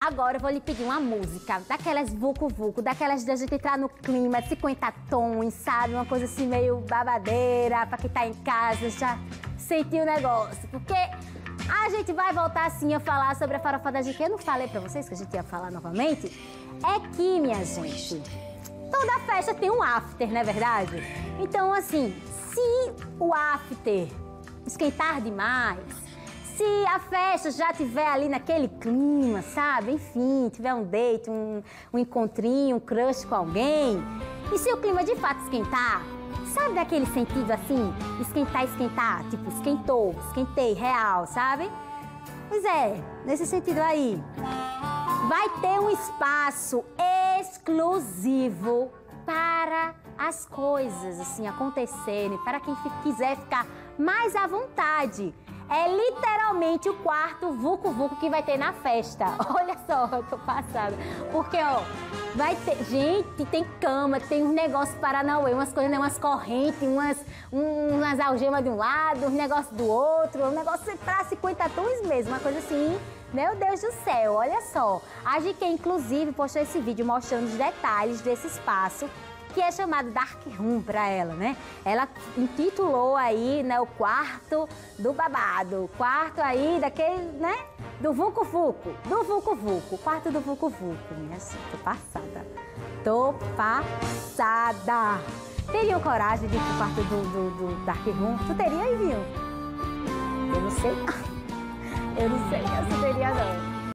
Agora eu vou lhe pedir uma música, daquelas vucu-vucu, daquelas da gente entrar no clima, 50 tons, sabe? Uma coisa assim meio babadeira, pra quem tá em casa já sentir o negócio. Porque a gente vai voltar assim a falar sobre a farofa da Gica. Eu não falei pra vocês que a gente ia falar novamente? É que, minha gente, toda festa tem um after, não é verdade? Então, assim, se o after esquentar demais, se a festa já tiver ali naquele clima, sabe? Enfim, tiver um date, um encontrinho, um crush com alguém. E se o clima de fato esquentar, sabe daquele sentido assim? Esquentar, tipo, esquentou, esquentei, real, sabe? Pois é, nesse sentido aí. Vai ter um espaço exclusivo para as coisas, assim, acontecerem, para quem quiser ficar mais à vontade. É literalmente o quarto vucu-vucu que vai ter na festa. Olha só, eu tô passada. Porque, ó, vai ter... Gente, tem cama, tem uns negócios paranauê, umas coisas, né, umas correntes, umas algemas de um lado, uns negócios do outro, um negócio pra 50 tons mesmo, uma coisa assim... Meu Deus do céu, olha só. A GK, inclusive, postou esse vídeo mostrando os detalhes desse espaço, que é chamado Dark Room para ela, né? Ela intitulou aí, né, o quarto do babado, o quarto aí daquele, né, do vucu-vucu, o quarto do vucu-vucu, minha gente, tô passada. Teriam coragem de ir pro quarto do Dark Room? Tu teria, Ivinho? Eu não sei, eu não teria não.